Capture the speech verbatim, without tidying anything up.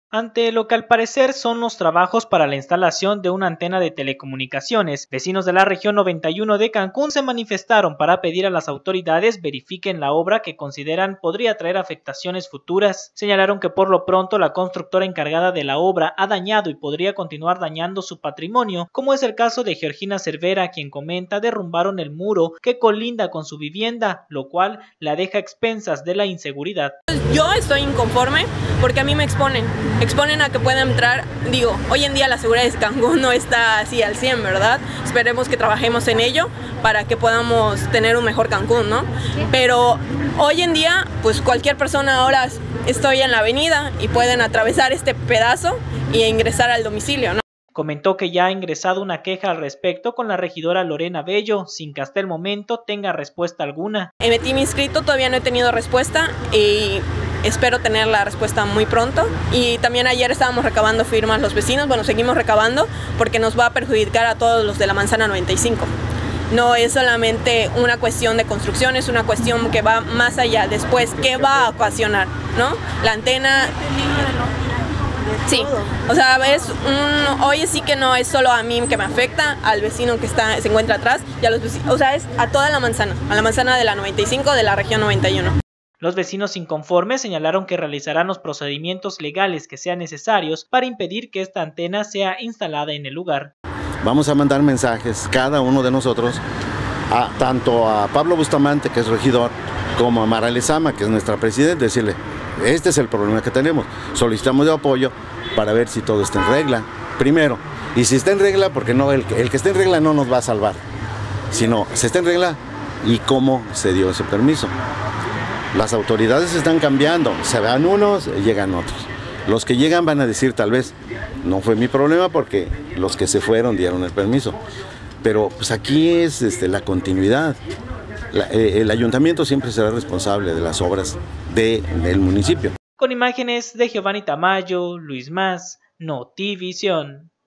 Ante lo que al parecer son los trabajos para la instalación de una antena de telecomunicaciones, vecinos de la región noventa y uno de Cancún se manifestaron para pedir a las autoridades verifiquen la obra que consideran podría traer afectaciones futuras. Señalaron que por lo pronto la constructora encargada de la obra ha dañado y podría continuar dañando su patrimonio, como es el caso de Georgina Cervera, quien comenta derrumbaron el muro que colinda con su vivienda, lo cual la deja a expensas de la inseguridad. Yo estoy inconforme porque a mí me exponen. Exponen a que pueda entrar, digo, hoy en día la seguridad de Cancún no está así al cien, ¿verdad? Esperemos que trabajemos en ello para que podamos tener un mejor Cancún, ¿no? Pero hoy en día, pues cualquier persona ahora estoy en la avenida y pueden atravesar este pedazo y ingresar al domicilio, ¿no? Comentó que ya ha ingresado una queja al respecto con la regidora Lorena Bello, sin que hasta el momento tenga respuesta alguna. Emití mi inscrito, todavía no he tenido respuesta y espero tener la respuesta muy pronto. Y también ayer estábamos recabando firmas los vecinos, bueno, seguimos recabando porque nos va a perjudicar a todos los de la Manzana noventa y cinco. No es solamente una cuestión de construcción, es una cuestión que va más allá. Después, ¿qué va a ocasionar? ¿No? La antena... Sí, o sea, es un, hoy sí que no es solo a mí que me afecta, al vecino que está, se encuentra atrás, y a los vecinos, o sea, es a toda la manzana, a la manzana de la noventa y cinco de la región noventa y uno. Los vecinos inconformes señalaron que realizarán los procedimientos legales que sean necesarios para impedir que esta antena sea instalada en el lugar. Vamos a mandar mensajes, cada uno de nosotros, a, tanto a Pablo Bustamante, que es regidor, como a Mara Lezama, que es nuestra presidenta, decirle, este es el problema que tenemos, solicitamos de apoyo para ver si todo está en regla, primero, y si está en regla, porque no, el, el que esté en regla no nos va a salvar, sino, si está en regla, y cómo se dio ese permiso. Las autoridades están cambiando, se van unos, llegan otros. Los que llegan van a decir tal vez, no fue mi problema porque los que se fueron dieron el permiso. Pero pues aquí es este, la continuidad. La, eh, el ayuntamiento siempre será responsable de las obras de, del municipio. Con imágenes de Giovanni Tamayo, Luis Mas, Notivisión.